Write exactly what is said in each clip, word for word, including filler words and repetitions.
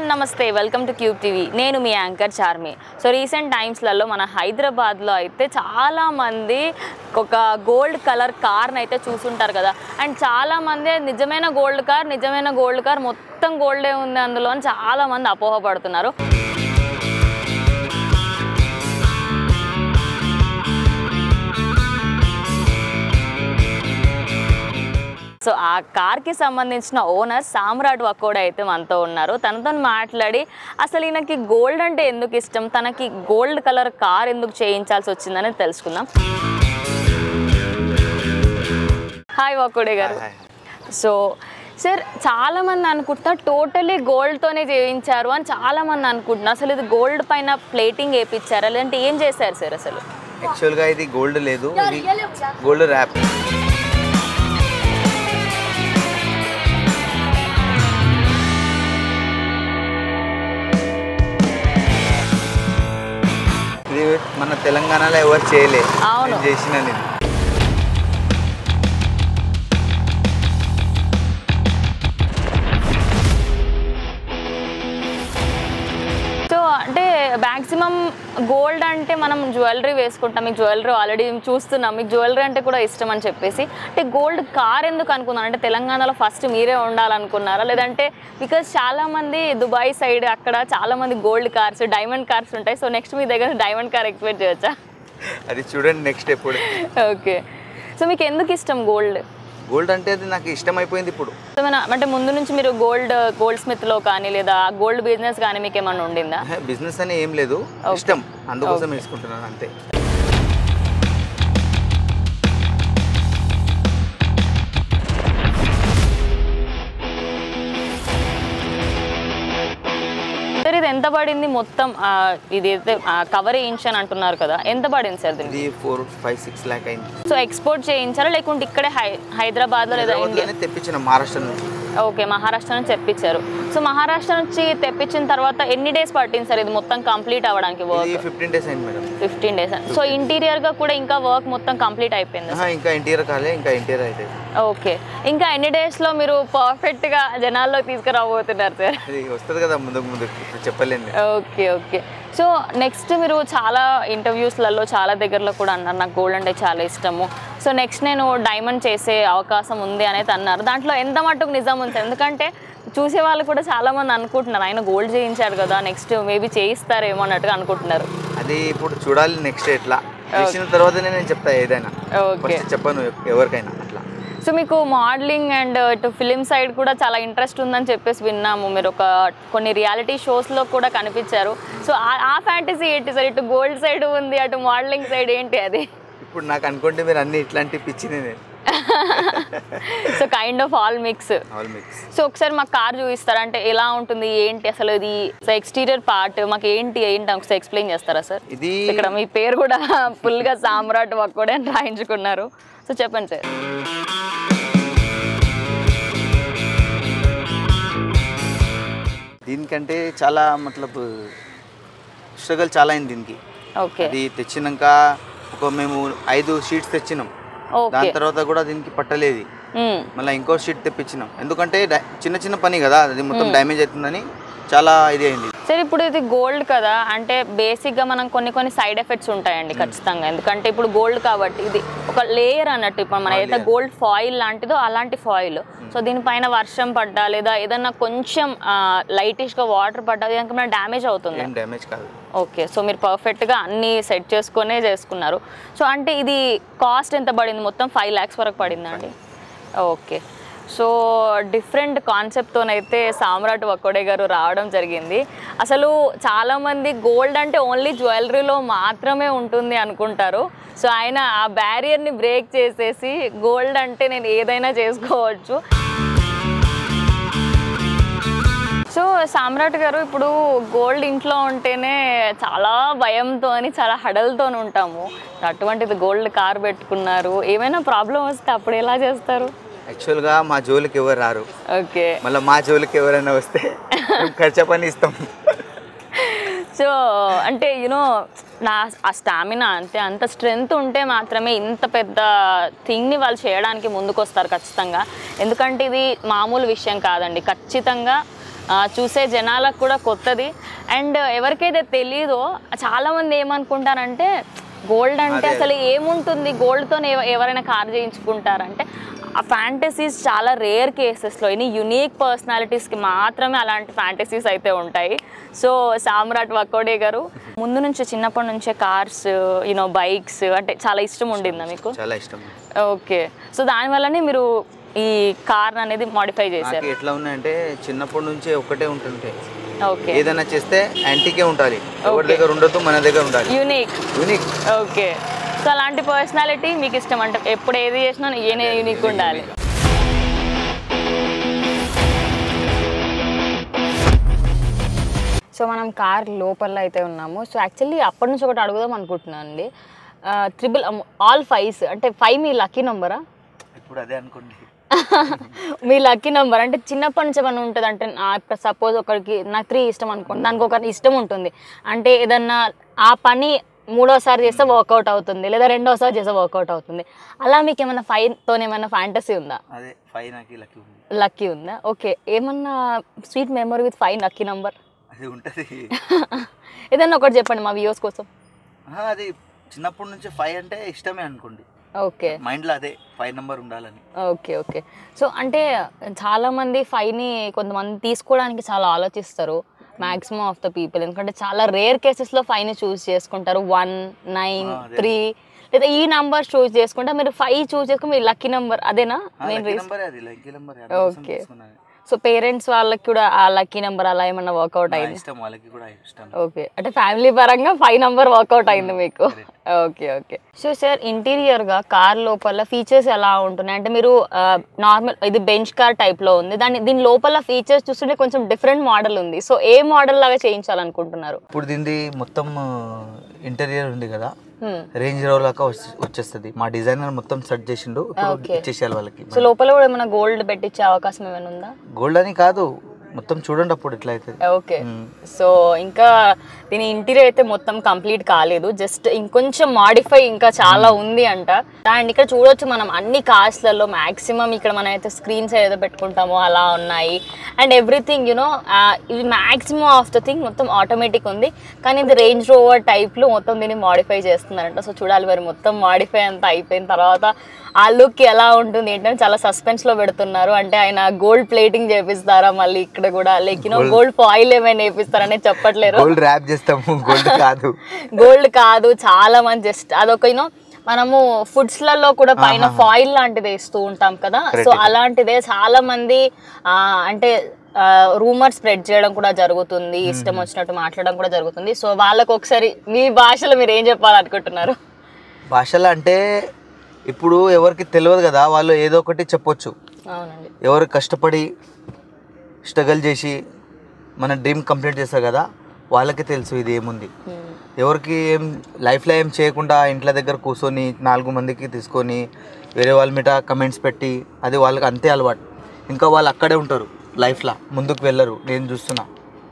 నమస్తే welcome to cube TV నేను మీ యాంకర్ చార్మి. సో రీసెంట్ టైమ్స్లలో మన హైదరాబాద్లో అయితే చాలామంది ఒక గోల్డ్ కలర్ కార్ని అయితే చూసుంటారు కదా. అండ్ చాలామంది నిజమైన గోల్డ్ కార్ నిజమైన గోల్డ్ కార్ మొత్తం గోల్డే ఉంది అందులో అని చాలామంది అపోహపడుతున్నారు. సో ఆ కార్కి సంబంధించిన ఓనర్ సామ్రాట్ వకోడే అయితే మనతో ఉన్నారు. తనతో మాట్లాడి అసలు ఈయనకి గోల్డ్ అంటే ఎందుకు ఇష్టం, తనకి గోల్డ్ కలర్ కార్ ఎందుకు చేయించాల్సి వచ్చిందని తెలుసుకుందాం. Hi Wakode garu. So sir, చాలామంది అనుకుంటున్నా టోటలీ గోల్డ్తోనే చేయించారు అని చాలామంది అనుకుంటున్నారు. అసలు ఇది గోల్డ్ పైన ప్లేటింగ్ వేయించారా లేదంటే ఏం చేశారు సార్? అసలు యాక్చువల్గా ఇది గోల్డ్ లేదు, ఇది గోల్డ్ ర్యాప్. ఇది మన తెలంగాణలో ఎవరు చేయలే, చేసిన నేను. అంటే మ్యాక్సిమం గోల్డ్ అంటే మనం జ్యువెలరీ వేసుకుంటాం, మీకు జ్యువెలరీ ఆల్రెడీ చూస్తున్నాం, మీకు జ్యువెలరీ అంటే కూడా ఇష్టం అని చెప్పేసి అంటే గోల్డ్ కార్ ఎందుకు అనుకున్నారు? అంటే తెలంగాణలో ఫస్ట్ మీరే ఉండాలనుకున్నారా లేదంటే బికాజ్ చాలామంది దుబాయ్ సైడ్ అక్కడ చాలామంది గోల్డ్ కార్స్ డైమండ్ కార్స్ ఉంటాయి, సో నెక్స్ట్ మీ దగ్గర డైమండ్ కార్ ఎక్స్పెక్ట్ చేయొచ్చా? అది చూడండి నెక్స్ట్ ఎప్పుడు. ఓకే, సో మీకు ఎందుకు ఇష్టం గోల్డ్? గోల్డ్ అంటే అది నాకు ఇష్టం అయిపోయింది ఇప్పుడు. అంటే ముందు నుంచి మీరు గోల్డ్ గోల్డ్ స్మిత్ లో కానీ లేదా గోల్డ్ బిజినెస్ కానీ మీకు ఏమన్నా ఉండిందా? బిజినెస్ అని ఏం లేదు, ఇష్టం, అందుకోసం వేసుకుంటున్నాను అంతే. సార్ ఇది ఎంత పడింది మొత్తం? ఇది అయితే కవర్ వేయించని అంటున్నారు కదా, ఎంత పడింది సార్? ఇది ఫోర్ ఫైవ్ సిక్స్ ల్యాక్ అయింది. సో ఎక్స్పోర్ట్ చేయించారా లేకుంటే ఇక్కడే హైదరాబాద్ లో లేదా ఇండియా తెప్పించిన మహారాష్ట్ర నుంచి? ఓకే, మహారాష్ట్ర నుంచి తెప్పించారు. సో మహారాష్ట్ర నుంచి తెప్పించిన తర్వాత ఎన్ని డేస్ పట్టింది సార్ ఇది మొత్తం కంప్లీట్ అవ్వడానికి? వర్క్ ఫిఫ్టీన్ డేస్ అయింది madam. Fifteen days. So interior గా కూడా ఇంకా వర్క్ మొత్తం కంప్లీట్ అయిపోయింది? ఇంకా ఇంటీరియర్ కాలే, ఇంకా ఇంటీరియర్ అయితే. ఓకే, ఇంకా ఎన్ని డేస్ లో మీరు పర్ఫెక్ట్ గా జనాల్లో తీసుకురాబోతున్నారు సార్? వస్తుంది కదా ముందుకు ముందుకు, చెప్పలేండి. Okay okay. సో నెక్స్ట్ మీరు చాలా ఇంటర్వ్యూస్లలో చాలా దగ్గరలో కూడా అన్నారు నాకు గోల్డ్ అంటే చాలా ఇష్టము, సో నెక్స్ట్ నేను డైమండ్ చేసే అవకాశం ఉంది అనేది అన్నారు. దాంట్లో ఎంత మట్టుకు నిజం ఉంది? ఎందుకంటే చూసే వాళ్ళు కూడా చాలా మంది అనుకుంటున్నారు ఆయన గోల్డ్ చేయించారు కదా, నెక్స్ట్ మేబీ చేయిస్తారేమో అన్నట్టుగా అనుకుంటున్నారు. అది ఇప్పుడు చూడాలి నెక్స్ట్ ఎట్లా చేసిన తర్వాతనే నేను చెప్తా ఏదైనా. ఓకే, చెప్పను ఎవరికైనా అట్లా. సో మీకు మోడలింగ్ అండ్ ఇటు ఫిలిం సైడ్ కూడా చాలా ఇంట్రెస్ట్ ఉందని చెప్పేసి విన్నాము, మీరు ఒక కొన్ని రియాలిటీ షోస్లో కూడా కనిపించారు. సో ఆ ఫ్యాంటసీ ఏంటి సార్? ఇటు గోల్డ్ సైడ్ ఉంది, అటు మోడలింగ్ సైడ్ ఏంటి అది? ఇప్పుడు నాకు అనుకుంటే మీరు అన్ని ఇట్లాంటి పిచ్చినే. So kind of all mix. All mix. So ఒకసారి మాకు కార్ చూపిస్తారా? అంటే ఎలా ఉంటుంది ఏంటి అసలు ఇది ఎక్స్టీరియర్ పార్ట్ మాకు ఏంటి ఏంటి ఒకసారి ఎక్స్ప్లెయిన్ చేస్తారా సార్? ఇది ఇక్కడ మీ పేరు కూడా ఫుల్గా సామ్రాట్ వకోడే అని రాయించుకున్నారు, సో చెప్పండి సార్. దీనికంటే చాలా మతలబ్ స్ట్రగల్ చాలా అయింది దీనికి. ఓకే, అది తెచ్చినాక ఒక మేము ఐదు షీట్స్ తెచ్చినాం, దాని తర్వాత కూడా దీనికి పట్టలేదు, మళ్ళీ ఇంకో షీట్ తెప్పించినాం. ఎందుకంటే చిన్న చిన్న పని కదా, అది మొత్తం డ్యామేజ్ అవుతుందని చాలా ఇది అయింది. సరే, ఇప్పుడు ఇది గోల్డ్ కదా అంటే బేసిక్గా మనం కొన్ని కొన్ని సైడ్ ఎఫెక్ట్స్ ఉంటాయండి ఖచ్చితంగా, ఎందుకంటే ఇప్పుడు గోల్డ్ కాబట్టి ఇది ఒక లేయర్ అన్నట్టు. ఇప్పుడు మన ఏదైతే గోల్డ్ ఫాయిల్ లాంటిదో అలాంటి ఫాయిల్, సో దీనిపైన వర్షం పడ్డా లేదా ఏదన్నా కొంచెం లైటిష్గా వాటర్ పడ్డా ఏదైనా డ్యామేజ్ అవుతుంది? డ్యామేజ్ కాదు. ఓకే, సో మీరు పర్ఫెక్ట్గా అన్నీ సెట్ చేసుకునే చేసుకున్నారు. సో అంటే ఇది కాస్ట్ ఎంత పడింది? మొత్తం ఫైవ్ ల్యాక్స్ వరకు పడిందా అండి? ఓకే, సో డిఫరెంట్ కాన్సెప్ట్తోనైతే సామ్రాట్ వకోడే గారు రావడం జరిగింది. అసలు చాలామంది గోల్డ్ అంటే ఓన్లీ జ్యువెలరీలో మాత్రమే ఉంటుంది అనుకుంటారు, సో ఆయన ఆ బ్యారియర్ని బ్రేక్ చేసేసి గోల్డ్ అంటే నేను ఏదైనా చేసుకోవచ్చు. సో సామ్రాట్ గారు, ఇప్పుడు గోల్డ్ ఇంట్లో ఉంటేనే చాలా భయంతో చాలా హడల్తో ఉంటాము, అటువంటిది గోల్డ్ కార్ పెట్టుకున్నారు, ఏమైనా ప్రాబ్లం వస్తే అప్పుడు ఎలా చేస్తారు? యాక్చువల్గా మా జోలికి ఎవరు రారు. ఓకే, మళ్ళీ మా జోలికి ఎవరైనా వస్తే ఖర్చు పని ఇస్తాం. సో అంటే యూనో నా ఆ స్టామినా అంతే, అంత స్ట్రెంగ్త్ ఉంటే మాత్రమే ఇంత పెద్ద థింగ్ని వాళ్ళు చేయడానికి ముందుకు వస్తారు ఖచ్చితంగా. ఎందుకంటే ఇది మామూలు విషయం కాదండి. ఖచ్చితంగా చూసే జనాలకు కూడా కొత్తది. అండ్ ఎవరికైతే తెలియదో చాలామంది ఏమనుకుంటారంటే గోల్డ్ అంటే అసలు ఏముంటుంది, గోల్డ్తో ఎవరైనా కార్ చేయించుకుంటారంటే ఆ ఫ్యాంటసీస్ చాలా రేర్ కేసెస్లో ఇన్ని యునీక్ పర్సనాలిటీస్కి మాత్రమే అలాంటి ఫ్యాంటసీస్ అయితే ఉంటాయి. సో సామ్రాట్ వకోడే గారు ముందు నుంచి చిన్నప్పటి నుంచే కార్స్ యూనో బైక్స్ అంటే చాలా ఇష్టం ఉండిందా మీకు? చాలా ఇష్టం. ఓకే, సో దానివల్లనే మీరు ఈ కార్ అనేది మోడిఫై చేశారు. ఎట్లా ఉన్నాయంటే చిన్నప్పటి నుంచే ఒకటే ఉంటుంటే ఓకే ఏదైనా చేస్తే యాంటీకే ఉండాలి, ఎవరి దగ్గర ఉండదు మన దగ్గర ఉండాలి, యూనిక్ యూనిక్. ఓకే, సో అలాంటి పర్సనాలిటీ మీకు ఇష్టం అంటే ఎప్పుడు ఏది చేసినా ఏనే యూనిక్ ఉండాలి. సో మనం కార్ లోపల అయితే ఉన్నాము. సో యాక్చువల్లీ అప్పటి నుంచి ఒకటి అడుగుదాం అనుకుంటున్నాను అండి. త్రిబుల్ ఆల్ ఫైవ్స్ అంటే ఫైవ్ మీ లక్కీ నెంబరా? ఇప్పుడు అదే అనుకోండి. మీ లక్కీ నెంబర్ అంటే చిన్నప్పటి నుంచి ఏమైనా ఉంటుంది అంటే సపోజ్ ఒకరికి నాకు త్రీ ఇష్టం అనుకోండి, దానికి ఒకరికి ఇష్టం ఉంటుంది అంటే ఏదన్నా ఆ పని మూడోసారి చేస్తే వర్కౌట్ అవుతుంది లేదా రెండోసారి చేస్తే వర్కౌట్ అవుతుంది. అలా మీకు ఏమైనా ఫైవ్తో ఏమైనా ఫ్యాంటసీ ఉందా? అదే ఫైవ్ నాకు లక్కీ ఉంది. లక్కీ ఉందా? ఓకే, ఏమన్నా sweet memory with five lucky number అది ఉంటుంది. ఏదన్నా ఒకటి చెప్పండి మా వ్యూవర్స్ కోసం. అది చిన్నప్పటి నుంచి ఫైవ్ అంటే ఇష్టమే అనుకోండి. ఓకే, మైండ్లో అదే ఫైవ్ నెంబర్ ఉండాలని. ఓకే ఓకే సో అంటే చాలామంది ఫైవ్ని కొంతమంది తీసుకోవడానికి చాలా ఆలోచిస్తారు మ్యాక్సిమం ఆఫ్ ద పీపుల్, ఎందుకంటే చాలా రేర్ కేసెస్లో ఫైవ్ని చూస్ చేసుకుంటారు. వన్ నైన్ త్రీ లేదా ఈ నెంబర్ చూస్ చేసుకుంటే మీరు ఫైవ్ చూస్ చేసుకుని మీ లక్కీ నెంబర్ అదేనా? నేను ఓకే, సో పేరెంట్స్ వాళ్ళకి కూడా ఆ లక్కీ నెంబర్ అలా ఏమన్నా వర్కౌట్ అయింది? ఓకే, అంటే ఫ్యామిలీ పరంగా ఫైవ్ నెంబర్ వర్కౌట్ అయింది మీకు. ఓకే ఓకే సో సార్ ఇంటీరియర్గా కార్ లోపల ఫీచర్స్ ఎలా ఉంటున్నాయి అంటే మీరు నార్మల్ ఇది బెంచ్ కార్ టైప్లో ఉంది, దాని దీని లోపల ఫీచర్స్ చూస్తుంటే కొంచెం డిఫరెంట్ మోడల్ ఉంది. సో ఏ మోడల్ లాగా చేయించాలనుకుంటున్నారు? ఇప్పుడు దీన్ని మొత్తం ఇంటీరియర్ ఉంది కదా, రేంజ్ రోవర్ లాగా వచ్చేస్తుంది. మా డిజైనర్ మొత్తం సెట్ చేసిండు, ఇచ్చేసేయాలి వాళ్ళకి. సో లోపల కూడా ఏమైనా గోల్డ్ పెట్టించే అవకాశం ఏమైనా ఉందా? గోల్డ్ అని కాదు, మొత్తం చూడండి అప్పుడు ఎట్లా అవుతుంది. ఓకే, సో ఇంకా దీని ఇంటీరియర్ అయితే మొత్తం కంప్లీట్ కాలేదు, జస్ట్ ఇంకొంచెం మాడిఫై ఇంకా చాలా ఉంది అంట. అండ్ ఇక్కడ చూడొచ్చు మనం అన్ని కార్స్లలో మ్యాక్సిమం ఇక్కడ మనం అయితే స్క్రీన్స్ ఏదో పెట్టుకుంటామో అలా ఉన్నాయి. అండ్ ఎవ్రీథింగ్ యూనో ఇది మ్యాక్సిమం ఆఫ్ ద థింగ్ మొత్తం ఆటోమేటిక్ ఉంది, కానీ ఇది రేంజ్ రోవర్ టైప్లో మొత్తం దీన్ని మాడిఫై చేస్తున్నారంట. సో చూడాలి మరి మొత్తం మాడిఫై అంతా అయిపోయిన తర్వాత ఆ లుక్ ఎలా ఉంటుంది ఏంటంటే చాలా సస్పెన్స్లో పెడుతున్నారు. అంటే ఆయన గోల్డ్ ప్లేటింగ్ చేపిస్తారా మళ్ళీ ఇక్కడ కూడా, లైక్ యూనో గోల్డ్ ఫాయిల్ ఏమైనా వేపిస్తారనే చెప్పట్లేరు. గోల్డ్ ర్యాప్ చేస్తాము, గోల్డ్ కాదు గోల్డ్ కాదు చాలా మంది జస్ట్ అదొక యూనో మనము ఫుడ్స్లలో కూడా పైన ఫాయిల్ లాంటిది వేస్తూ ఉంటాం కదా, సో అలాంటిదే చాలా మంది అంటే రూమర్ స్ప్రెడ్ చేయడం కూడా జరుగుతుంది, ఇష్టం వచ్చినట్టు మాట్లాడడం కూడా జరుగుతుంది. సో వాళ్ళకు ఒకసారి మీ భాషలో మీరు ఏం చెప్పాలనుకుంటున్నారు? భాషలో అంటే ఇప్పుడు ఎవరికి తెలియదు కదా, వాళ్ళు ఏదో ఒకటి చెప్పొచ్చు. అవునండి, ఎవరు కష్టపడి స్ట్రగల్ చేసి మన డ్రీమ్ కంప్లీట్ చేస్తారు కదా, వాళ్ళకి తెలుసు ఇది ఏముంది. ఎవరికి ఏం లైఫ్లో ఏం చేయకుండా ఇంట్లో దగ్గర కూర్చొని నాలుగు మందికి తీసుకొని వేరే వాళ్ళ మీద కమెంట్స్ పెట్టి అది వాళ్ళకి అంతే అలవాటు. ఇంకా వాళ్ళు అక్కడే ఉంటారు, లైఫ్లో ముందుకు వెళ్ళరు. నేను చూస్తున్నా,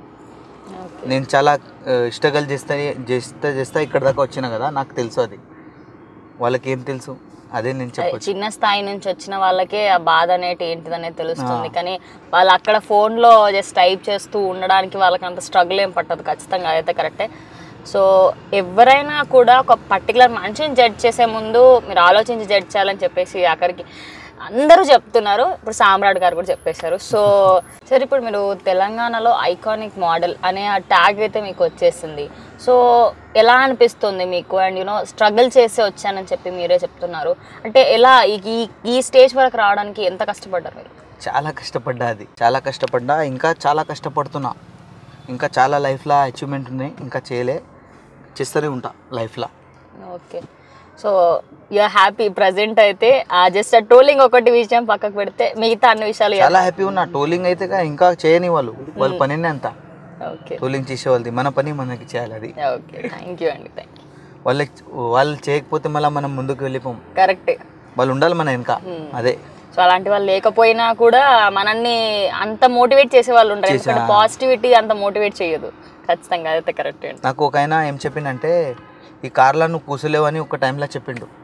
నేను చాలా స్ట్రగల్ చేస్తా చేస్తా చేస్తా ఇక్కడ దాకా వచ్చినా కదా, నాకు తెలుసు. అది వాళ్ళకి ఏం తెలుసు, అదే నేను చెప్పొచ్చు. చిన్న స్థాయి నుంచి వచ్చిన వాళ్ళకే ఆ బాధ అనేది ఏంటిది అనేది తెలుస్తుంది, కానీ వాళ్ళు అక్కడ ఫోన్లో జస్ట్ టైప్ చేస్తూ ఉండడానికి వాళ్ళకి అంత స్ట్రగుల్ ఏం పట్టదు. ఖచ్చితంగా అదైతే కరెక్టే. సో ఎవరైనా కూడా ఒక పర్టికులర్ మనిషిని జడ్జ్ చేసే ముందు మీరు ఆలోచించి జడ్జ్ చేయాలని చెప్పేసి అక్కడికి అందరూ చెప్తున్నారు. ఇప్పుడు సామ్రాట్ గారు కూడా చెప్పేశారు. సో సరే, ఇప్పుడు మీరు తెలంగాణలో ఐకానిక్ మోడల్ అనే ఆ ట్యాగ్ అయితే మీకు వచ్చేసింది. సో ఎలా అనిపిస్తుంది మీకు? అండ్ యూనో స్ట్రగుల్ చేసి వచ్చానని చెప్పి మీరే చెప్తున్నారు, అంటే ఎలా ఈ ఈ స్టేజ్ వరకు రావడానికి ఎంత కష్టపడ్డారు మీరు? చాలా కష్టపడ్డా, అది చాలా కష్టపడ్డా, ఇంకా చాలా కష్టపడుతున్నా. ఇంకా చాలా లైఫ్లో అచీవ్మెంట్ ఉన్నాయి, ఇంకా చేయలే, చేస్తూనే ఉంటా లైఫ్లో. Okay, so you're happy present అయితే. జస్ట్ ఆ ట్రోలింగ్ ఒకటి విషయం పక్కకు పెడితే మిగతా అన్ని విషయాలు చాలా హ్యాపీ ఉన్నా. ట్రోలింగ్ అయితే ఇంకా చేయని వాళ్ళు, వాళ్ళ పనినే అంతా. ఓకే, ట్రోలింగ్ చేసే వాళ్ళది, మన పని మనకి చేయాలి. అది ఓకే, థ్యాంక్ యూ అండి, థ్యాంక్ యూ. వాళ్ళకి వాళ్ళు చేయకపోతే మళ్ళీ మనం ముందుకు వెళ్ళిపోం. కరెక్టే, వాళ్ళు ఉండాలి మన వెనక. అదే, సో అలాంటి వాళ్ళు లేకపోయినా కూడా మనల్ని అంత మోటివేట్ చేసే వాళ్ళు ఉంటారు, ఎందుకంటే పాజిటివిటీ అంత మోటివేట్ చేయదు. ఖచ్చితంగా అదైతే కరెక్ట్. నాకు ఒక ఆయన ఏం చెప్పిండంటే, ఈ కార్లో నువ్వు కూసలేవు అని ఒక టైంలో చెప్పిండు.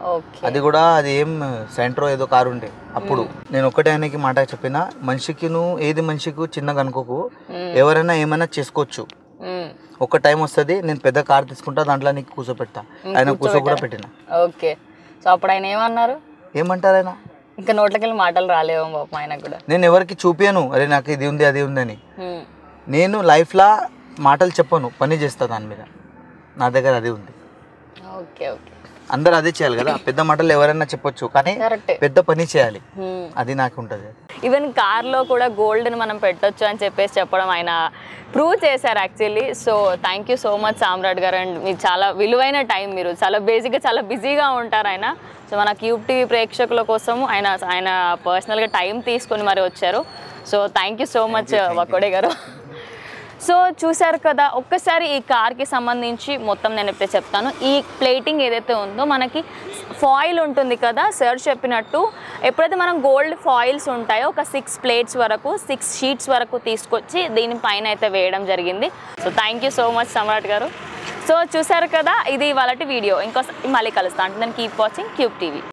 అది కూడా అది ఏం సెంట్రో ఏదో కారు ఉండే అప్పుడు. నేను ఒక్కటే ఆయనకి మాట చెప్పిన, మనిషికి నువ్వు ఏది మనిషికి చిన్నగా అనుకోకు, ఎవరైనా ఏమైనా చేసుకోవచ్చు, ఒక టైం వస్తుంది నేను పెద్ద కార్ తీసుకుంటా దాంట్లో నీకు కూర్చోపెడతా. ఆయన కూర్చో కూడా పెట్టిన. ఓకే. సో అప్పుడు ఆయన ఏమన్నారు? ఏమంటారు ఆయన? ఇంకా నోట్లకెళ్ళి మాటలు రాలేవు పాపం ఆయనకు కూడా. నేను ఎవరికి చూపాను అరే నాకు ఇది ఉంది అది ఉందని. నేను లైఫ్లో మాటలు చెప్పను, పని చేస్తా దాని మీద. నా దగ్గర అది ఉంది. Okay okay. అందరు అదే చేయాలి కదా, పెద్ద మాటలు ఎవరైనా చెప్పొచ్చు కానీ పెద్ద పని చేయాలి, అది నాకు ఉంటుంది. ఈవెన్ కార్లో కూడా గోల్డ్ని మనం పెట్టొచ్చు అని చెప్పేసి చెప్పడం ఆయన ప్రూవ్ చేశారు actually. So thank you so much Samrat garu. And మీకు చాలా విలువైన టైం, మీరు చాలా బేసిక్గా చాలా బిజీగా ఉంటారు ఆయన. సో మన క్యూబ్ టీవీ ప్రేక్షకుల కోసం ఆయన ఆయన పర్సనల్గా టైం తీసుకొని మరి వచ్చారు. So thank you so much Wakode garu. So చూసారు కదా, ఒక్కసారి ఈ కార్కి సంబంధించి మొత్తం నేను ఎప్పుడైతే చెప్తాను. ఈ ప్లేటింగ్ ఏదైతే ఉందో మనకి ఫాయిల్ ఉంటుంది కదా సార్ చెప్పినట్టు, ఎప్పుడైతే మనం గోల్డ్ ఫాయిల్స్ ఉంటాయో ఒక సిక్స్ ప్లేట్స్ వరకు సిక్స్ షీట్స్ వరకు తీసుకొచ్చి దీనిపైన అయితే వేయడం జరిగింది. So thank you so much Samrat garu. So చూసారు కదా, ఇది ఇవాళ వీడియో. ఇంకోసారి మళ్ళీ కలుస్తాను. అంటే నేను కీప్ వాచింగ్ క్యూబ్ టీవీ.